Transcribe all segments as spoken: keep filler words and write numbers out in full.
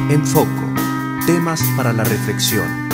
En Foco, temas para la reflexión.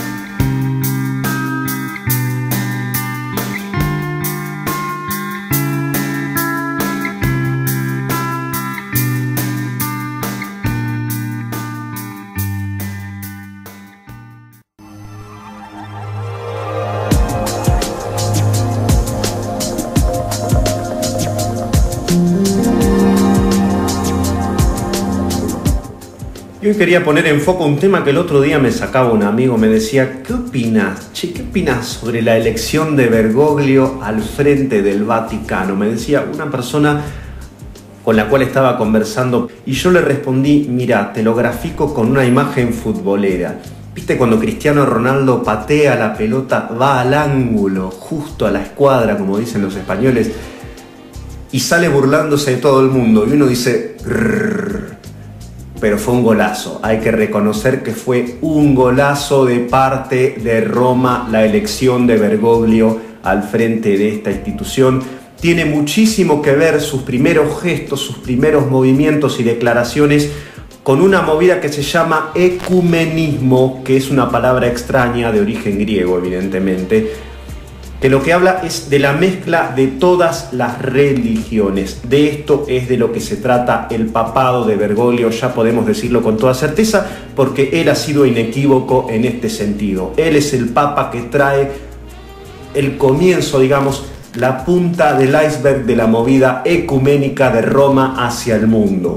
Y hoy quería poner en foco un tema que el otro día me sacaba un amigo, me decía, ¿qué opinas? Che, ¿qué opinas sobre la elección de Bergoglio al frente del Vaticano? Me decía una persona con la cual estaba conversando y yo le respondí, mira, te lo grafico con una imagen futbolera. ¿Viste cuando Cristiano Ronaldo patea la pelota, va al ángulo, justo a la escuadra, como dicen los españoles, y sale burlándose de todo el mundo? Y uno dice, grrr, pero fue un golazo. Hay que reconocer que fue un golazo de parte de Roma la elección de Bergoglio al frente de esta institución. Tiene muchísimo que ver sus primeros gestos, sus primeros movimientos y declaraciones con una movida que se llama ecumenismo, que es una palabra extraña de origen griego, evidentemente, que lo que habla es de la mezcla de todas las religiones. De esto es de lo que se trata el papado de Bergoglio, ya podemos decirlo con toda certeza, porque él ha sido inequívoco en este sentido. Él es el papa que trae el comienzo, digamos, la punta del iceberg de la movida ecuménica de Roma hacia el mundo.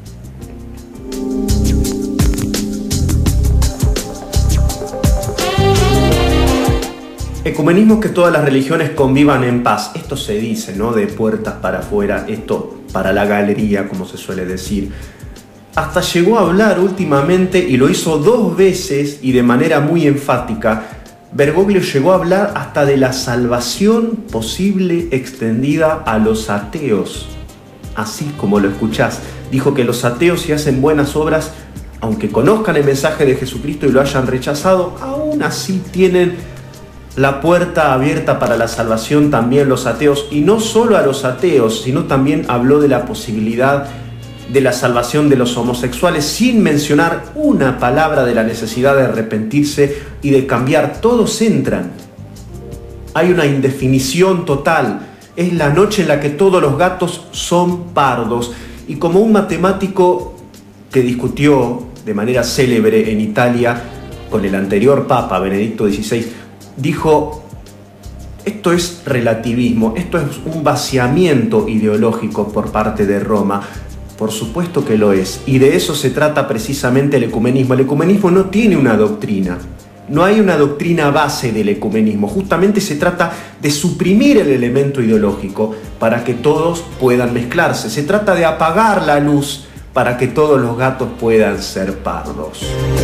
Ecumenismo es que todas las religiones convivan en paz. Esto se dice, ¿no? De puertas para afuera, esto para la galería, como se suele decir. Hasta llegó a hablar últimamente, y lo hizo dos veces y de manera muy enfática, Bergoglio llegó a hablar hasta de la salvación posible extendida a los ateos. Así como lo escuchás. Dijo que los ateos, si hacen buenas obras, aunque conozcan el mensaje de Jesucristo y lo hayan rechazado, aún así tienen la puerta abierta para la salvación también los ateos, y no solo a los ateos, sino también habló de la posibilidad de la salvación de los homosexuales, sin mencionar una palabra de la necesidad de arrepentirse y de cambiar. Todos entran. Hay una indefinición total. Es la noche en la que todos los gatos son pardos. Y como un matemático que discutió de manera célebre en Italia con el anterior Papa, Benedicto dieciséis, dijo, esto es relativismo, esto es un vaciamiento ideológico por parte de Roma. Por supuesto que lo es, y de eso se trata precisamente el ecumenismo. El ecumenismo no tiene una doctrina, no hay una doctrina base del ecumenismo. Justamente se trata de suprimir el elemento ideológico para que todos puedan mezclarse. Se trata de apagar la luz para que todos los gatos puedan ser pardos.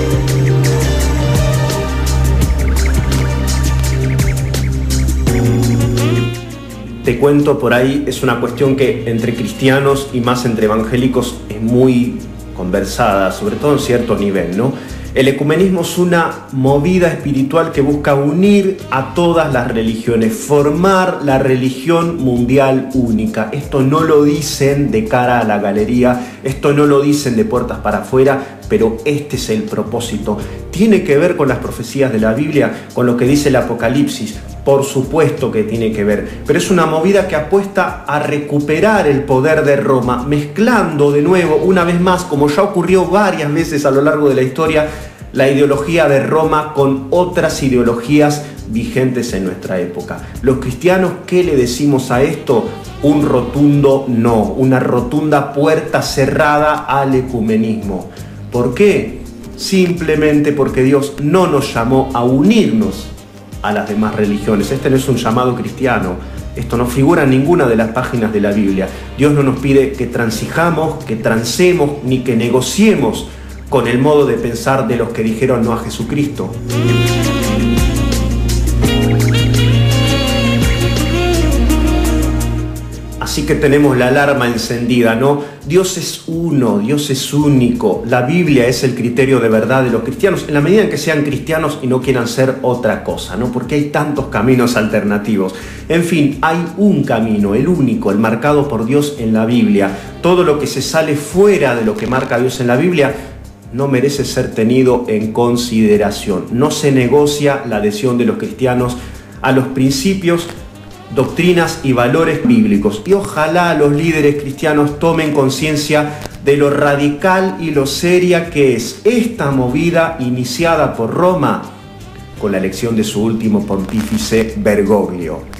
Te cuento por ahí, es una cuestión que entre cristianos y más entre evangélicos es muy conversada, sobre todo en cierto nivel, ¿no? El ecumenismo es una movida espiritual que busca unir a todas las religiones, formar la religión mundial única. Esto no lo dicen de cara a la galería, esto no lo dicen de puertas para afuera, pero este es el propósito. Tiene que ver con las profecías de la Biblia, con lo que dice el Apocalipsis. Por supuesto que tiene que ver, pero es una movida que apuesta a recuperar el poder de Roma, mezclando de nuevo, una vez más, como ya ocurrió varias veces a lo largo de la historia, la ideología de Roma con otras ideologías vigentes en nuestra época. Los cristianos, ¿qué le decimos a esto? Un rotundo no, una rotunda puerta cerrada al ecumenismo. ¿Por qué? Simplemente porque Dios no nos llamó a unirnos a las demás religiones. Este no es un llamado cristiano. Esto no figura en ninguna de las páginas de la Biblia. Dios no nos pide que transijamos, que transemos, ni que negociemos con el modo de pensar de los que dijeron no a Jesucristo. Así que tenemos la alarma encendida, ¿no? Dios es uno, Dios es único. La Biblia es el criterio de verdad de los cristianos, en la medida en que sean cristianos y no quieran ser otra cosa, ¿no? Porque hay tantos caminos alternativos. En fin, hay un camino, el único, el marcado por Dios en la Biblia. Todo lo que se sale fuera de lo que marca Dios en la Biblia no merece ser tenido en consideración. No se negocia la adhesión de los cristianos a los principios, doctrinas y valores bíblicos. Y ojalá los líderes cristianos tomen conciencia de lo radical y lo seria que es esta movida iniciada por Roma con la elección de su último pontífice, Bergoglio.